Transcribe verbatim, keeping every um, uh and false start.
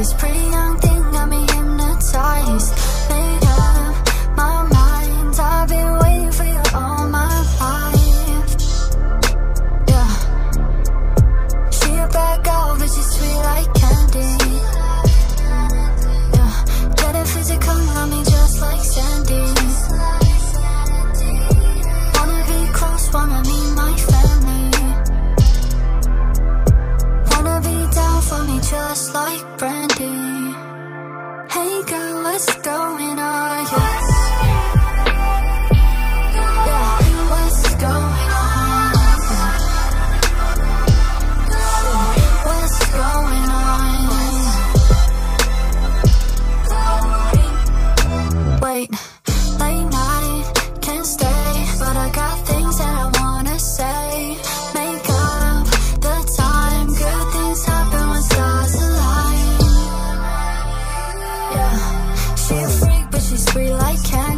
This pretty young thing got me hypnotized. Made up my mind, I've been waiting for you all my life. Yeah, she a bad girl, but she's sweet like candy. Yeah, getting physical, love me just like Sandy. Wanna be close, wanna meet my family. Wanna be down for me just like Brandy. Hey girl, what's going on? Yeah, yeah, what's going on? What's going on? Wait, late night, can't stay, but I got things that I wanna say. Make up the time, good things happen when stars align. Yeah, she a freak, but she's free like candy.